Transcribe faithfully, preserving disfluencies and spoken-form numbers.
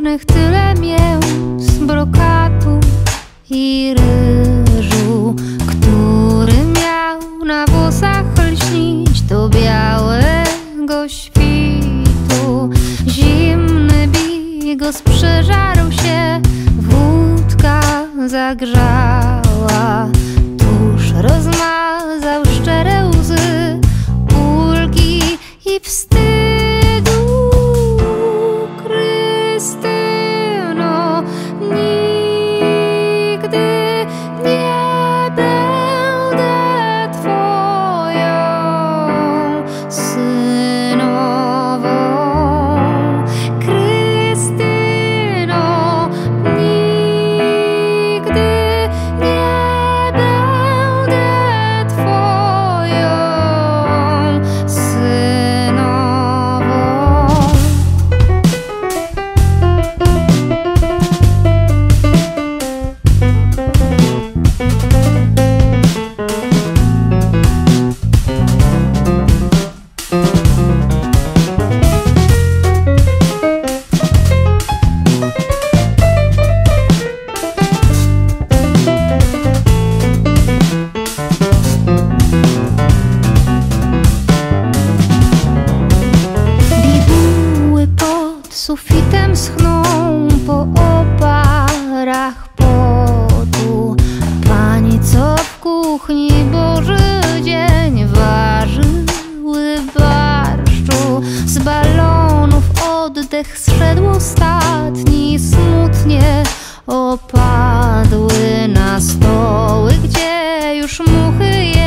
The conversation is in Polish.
czarnych tyle mięs, brokatu i ryżu, który miał na włosach lśnić do białego świtu. Zimny bigos przeżarł się, wódka zagrzała, tuż rozmazał szczere łzy ulgi i wstydu. Krystyno, nigdy nie będę twoją synową. Krystyno, nigdy nie będę twoją synową. Bibuły pod sufitem schną po oparach potu. Pani, co w kuchni Boży dzień ważyły barszczu. Z balonów oddech zszedł ostatni, smutnie opadły na stoły, gdzie już muchy